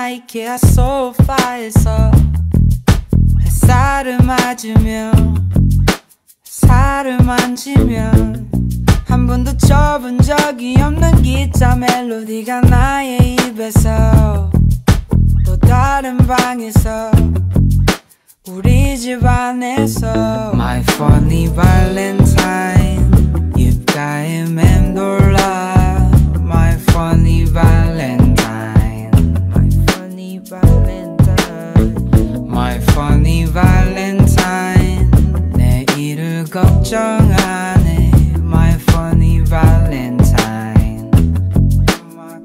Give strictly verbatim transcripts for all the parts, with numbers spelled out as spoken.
나 이케아 소파에서 햇살을 맞으며 살을 만지면 한 번도 쳐본 적이 없는 기타 멜로디가 나의 입에서 또 다른 방에서 우리 집 안에서 My funny Valentine 입가에 맴돌아 My funny Valentine My funny Valentine My funny Valentine 내일을 걱정하네 My funny Valentine My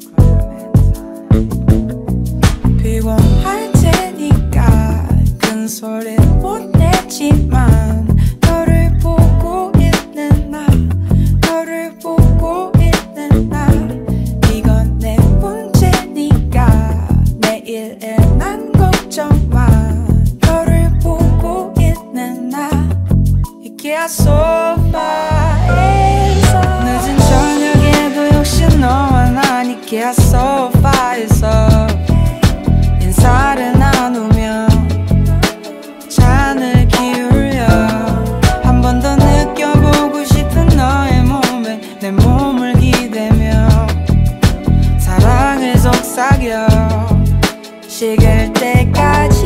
Valentine 피곤할 테니까 큰 소리 못 내지만 너를 보고 있는 나 너를 보고 있는 나 이건 내 문제니까 내일에 난 걱정 마 너를 보고 있는 나 이케아 소파에서 늦은 저녁에도 역시 너와 난 이케아 소파에서 인사를 나누며 잔을 기울여 한 번 더 느껴보고 싶은 너의 몸에 내 몸을 기대며 사랑을 속삭여 식을 때까지